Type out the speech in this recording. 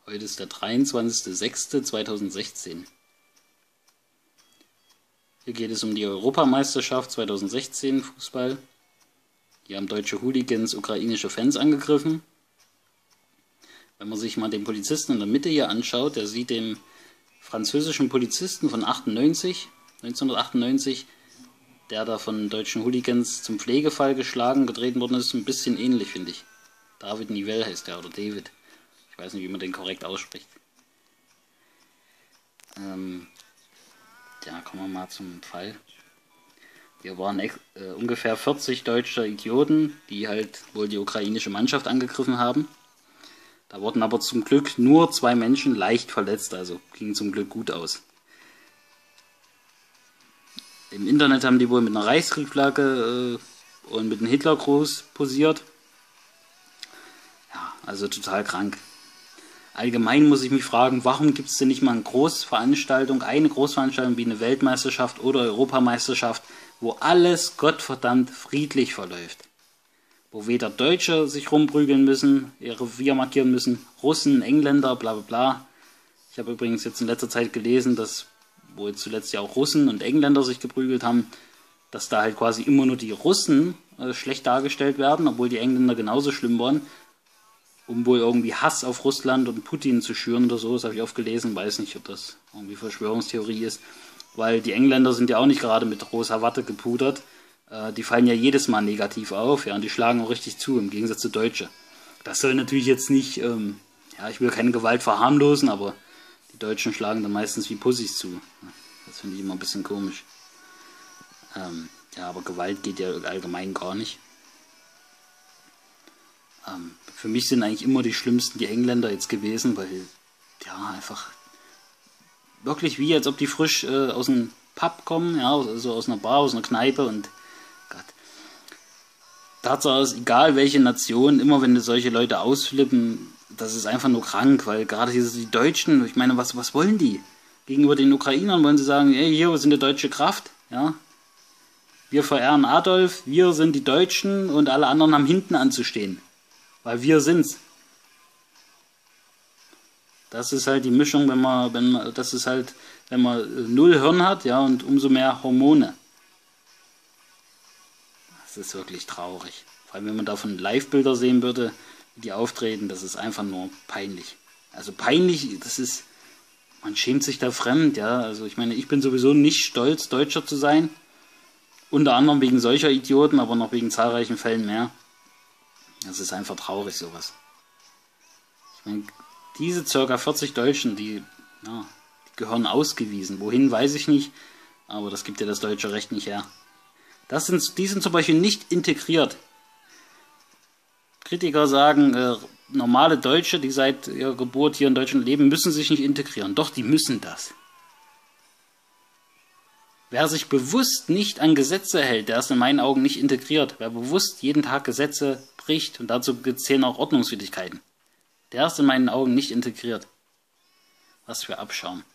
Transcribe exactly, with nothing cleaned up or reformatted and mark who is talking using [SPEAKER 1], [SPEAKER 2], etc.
[SPEAKER 1] Heute ist der dreiundzwanzigster sechster zweitausendsechzehn. Hier geht es um die Europameisterschaft zweitausendsechzehn Fußball. Hier haben deutsche Hooligans ukrainische Fans angegriffen. Wenn man sich mal den Polizisten in der Mitte hier anschaut, der sieht dem französischen Polizisten von achtundneunzig, neunzehnhundertachtundneunzig, der da von deutschen Hooligans zum Pflegefall geschlagen, getreten worden ist, ein bisschen ähnlich, finde ich. David Nivelle heißt der, oder David. Ich weiß nicht, wie man den korrekt ausspricht. Ähm, ja, kommen wir mal zum Fall. Hier waren äh, ungefähr vierzig deutsche Idioten, die halt wohl die ukrainische Mannschaft angegriffen haben. Da wurden aber zum Glück nur zwei Menschen leicht verletzt, also ging zum Glück gut aus. Im Internet haben die wohl mit einer Reichskriegsflagge äh, und mit einem Hitlergruß posiert. Ja, also total krank. Allgemein muss ich mich fragen, warum gibt es denn nicht mal eine Großveranstaltung, eine Großveranstaltung wie eine Weltmeisterschaft oder Europameisterschaft, wo alles gottverdammt friedlich verläuft. Wo weder Deutsche sich rumprügeln müssen, ihr Revier markieren müssen, Russen, Engländer, bla bla bla. Ich habe übrigens jetzt in letzter Zeit gelesen, dass, wo jetzt zuletzt ja auch Russen und Engländer sich geprügelt haben, dass da halt quasi immer nur die Russen äh, schlecht dargestellt werden, obwohl die Engländer genauso schlimm waren, um wohl irgendwie Hass auf Russland und Putin zu schüren oder so. Das habe ich oft gelesen, weiß nicht, ob das irgendwie Verschwörungstheorie ist, weil die Engländer sind ja auch nicht gerade mit rosa Watte gepudert. Äh, die fallen ja jedes Mal negativ auf, ja, und die schlagen auch richtig zu, im Gegensatz zu Deutsche. Das soll natürlich jetzt nicht, ähm, ja, ich will keine Gewalt verharmlosen, aber die Deutschen schlagen dann meistens wie Pussys zu. Das finde ich immer ein bisschen komisch. Ähm, ja, aber Gewalt geht ja allgemein gar nicht. Ähm, für mich sind eigentlich immer die schlimmsten die Engländer jetzt gewesen, weil, ja, einfach wirklich wie, als ob die frisch äh, aus dem Pub kommen, ja, also aus einer Bar, aus einer Kneipe und Gott. Tatsache ist, egal welche Nation, immer wenn solche Leute ausflippen, das ist einfach nur krank, weil gerade hier die Deutschen, ich meine, was, was wollen die? Gegenüber den Ukrainern wollen sie sagen, ey, hier, wir sind eine deutsche Kraft, ja. Wir verehren Adolf, wir sind die Deutschen und alle anderen haben hinten anzustehen. Weil wir sind's. Das ist halt die Mischung, wenn man, wenn man, das ist halt, wenn man null Hirn hat, ja, und umso mehr Hormone. Das ist wirklich traurig. Vor allem, wenn man davon Live-Bilder sehen würde, wie die auftreten, das ist einfach nur peinlich. Also peinlich, das ist, man schämt sich da fremd, ja. Also ich meine, ich bin sowieso nicht stolz, Deutscher zu sein. Unter anderem wegen solcher Idioten, aber noch wegen zahlreichen Fällen mehr. Das ist einfach traurig, sowas. Ich meine, diese ca. vierzig Deutschen, die, ja, die gehören ausgewiesen. Wohin, weiß ich nicht, aber das gibt ja das deutsche Recht nicht her. Das sind, die sind zum Beispiel nicht integriert. Kritiker sagen, äh, normale Deutsche, die seit ihrer Geburt hier in Deutschland leben, müssen sich nicht integrieren. Doch, die müssen das. Wer sich bewusst nicht an Gesetze hält, der ist in meinen Augen nicht integriert. Wer bewusst jeden Tag Gesetze bricht, und dazu zählen auch Ordnungswidrigkeiten, der ist in meinen Augen nicht integriert. Was für Abschaum.